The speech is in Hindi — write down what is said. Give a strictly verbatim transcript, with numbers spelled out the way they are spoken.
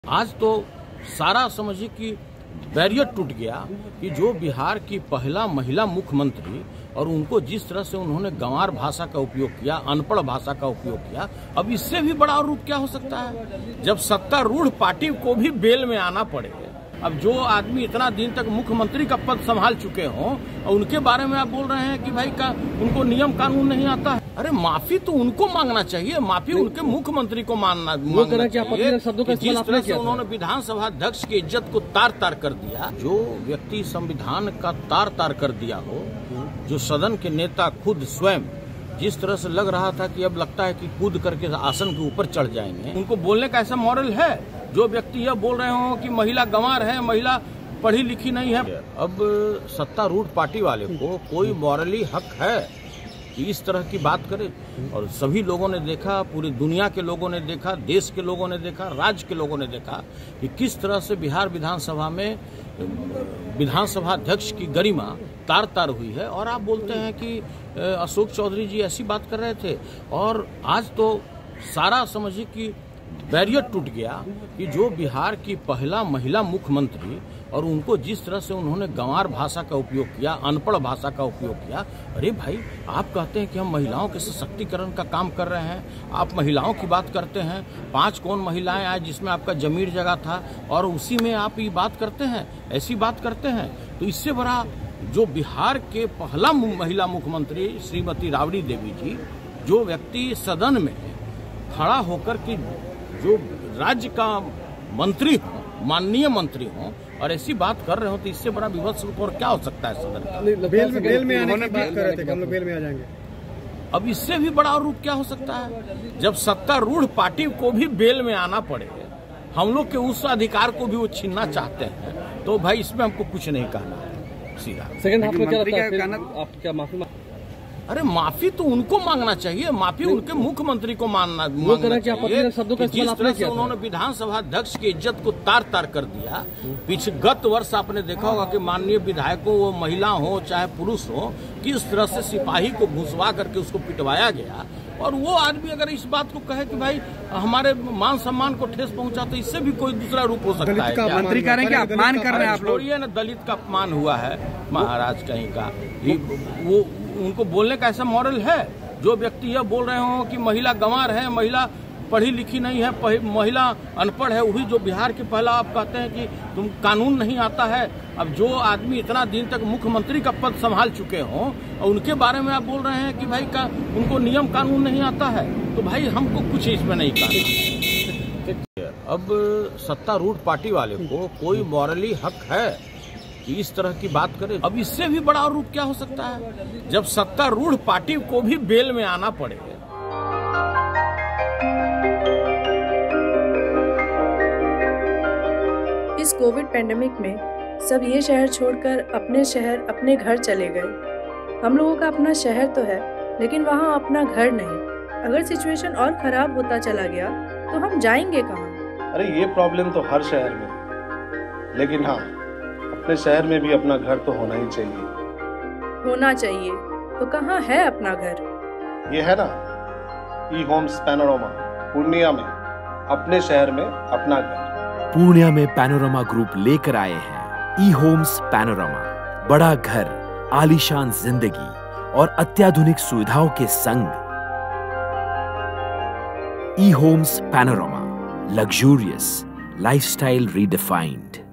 आज तो सारा समझिए कि बैरियर टूट गया कि जो बिहार की पहला महिला मुख्यमंत्री और उनको जिस तरह से उन्होंने गंवार भाषा का उपयोग किया, अनपढ़ भाषा का उपयोग किया, अब इससे भी बड़ा रूप क्या हो सकता है जब सत्तारूढ़ पार्टी को भी बेल में आना पड़े। अब जो आदमी इतना दिन तक मुख्यमंत्री का पद संभाल चुके हों और उनके बारे में आप बोल रहे हैं कि भाई का उनको नियम कानून नहीं आता है। अरे माफी तो उनको मांगना चाहिए, माफी उनके मुख्यमंत्री को मानना मांगना चाहिए। जिस तरह से उन्होंने विधानसभा अध्यक्ष की इज्जत को तार तार कर दिया, जो व्यक्ति संविधान का तार तार कर दिया हो, जो सदन के नेता खुद स्वयं जिस तरह से लग रहा था कि अब लगता है कि कूद करके आसन के ऊपर चढ़ जाएंगे, उनको बोलने का ऐसा मॉडल है। जो व्यक्ति यह बोल रहे हो कि महिला गंवार है, महिला पढ़ी लिखी नहीं है, अब सत्तारूढ़ पार्टी वाले को कोई मॉरली हक है कि इस तरह की बात करे। और सभी लोगों ने देखा, पूरी दुनिया के लोगों ने देखा, देश के लोगों ने देखा, राज्य के लोगों ने देखा कि किस तरह से बिहार विधानसभा में विधानसभा अध्यक्ष की गरिमा तार तार हुई है। और आप बोलते हैं कि अशोक चौधरी जी ऐसी बात कर रहे थे। और आज तो सारा समझिए कि बैरियर टूट गया कि जो बिहार की पहला महिला मुख्यमंत्री और उनको जिस तरह से उन्होंने गंवार भाषा का उपयोग किया, अनपढ़ भाषा का उपयोग किया। अरे भाई, आप कहते हैं कि हम महिलाओं के सशक्तिकरण का काम कर रहे हैं, आप महिलाओं की बात करते हैं। पांच कौन महिलाएं आज जिसमें आपका जमीर जगह था और उसी में आप ये बात करते हैं, ऐसी बात करते हैं। तो इससे बड़ा जो बिहार के पहला महिला मुख्यमंत्री श्रीमती राबड़ी देवी जी, जो व्यक्ति सदन में खड़ा होकर के जो राज्य का मंत्री हो, माननीय मंत्री हो और ऐसी बात कर रहे हो, तो इससे बड़ा विभत्स रूप और क्या हो सकता है सदन का। बेल में बेल में आने की बात कर रहे थे, हम लोग बेल में आ जाएंगे। अब इससे भी बड़ा रूप क्या हो सकता है जब सत्तारूढ़ पार्टी को भी बेल में आना पड़े। हम लोग के उस अधिकार को भी वो छीनना चाहते हैं। तो भाई इसमें हमको कुछ नहीं कहना है सीधा। सेकंड हाफ में क्या लगता है, आप क्या माफी? अरे माफी तो उनको मांगना चाहिए, माफी उनके मुख्यमंत्री को मानना मांगना चाहिए। जिस तरह से उन्होंने विधानसभा अध्यक्ष की इज्जत को तार तार कर दिया। पिछले गत वर्ष आपने देखा होगा कि माननीय विधायकों, वो महिला हो चाहे पुरुष हो, किस तरह से सिपाही को घुसवा करके उसको पिटवाया गया। और वो आदमी अगर इस बात को कहे कि भाई हमारे मान सम्मान को ठेस पहुंचा, तो इससे भी कोई दूसरा रूप हो सकता है। मंत्री कह रहे हैं कि अपमान कर रहे हैं आप लोग। छोड़िए ना, दलित का अपमान हुआ है महाराज कहीं का। वो उनको बोलने का ऐसा मॉडल है। जो व्यक्ति यह बोल रहे हो कि महिला गंवार है, महिला पढ़ी लिखी नहीं है, महिला अनपढ़ है, वही जो बिहार के पहला आप कहते हैं कि तुम कानून नहीं आता है। अब जो आदमी इतना दिन तक मुख्यमंत्री का पद संभाल चुके हों और उनके बारे में आप बोल रहे हैं कि भाई का उनको नियम कानून नहीं आता है, तो भाई हमको कुछ इसमें नहीं कहना। अब सत्तारूढ़ पार्टी वाले को कोई मॉरली हक है कि इस तरह की बात करे। अब इससे भी बड़ा रूप क्या हो सकता है जब सत्तारूढ़ पार्टी को भी बेल में आना पड़े। इस कोविड पैंडेमिक में सब ये शहर छोड़कर अपने शहर, अपने घर चले गए। हम लोगों का अपना शहर तो है, लेकिन वहाँ अपना घर नहीं। अगर सिचुएशन और खराब होता चला गया तो हम जाएंगे कहाँ? अरे ये प्रॉब्लम तो हर शहर में, लेकिन हाँ, अपने शहर में भी अपना घर तो होना ही चाहिए। होना चाहिए तो कहाँ है अपना घर? ये है ना, ई होम्स पैनोरमा, पूर्णिया में, अपने शहर में अपना घर। पूर्णिया में पैनोरमा ग्रुप लेकर आए हैं ई होम्स पैनोरमा। बड़ा घर, आलीशान जिंदगी और अत्याधुनिक सुविधाओं के संग। E homes panorama, luxurious lifestyle redefined.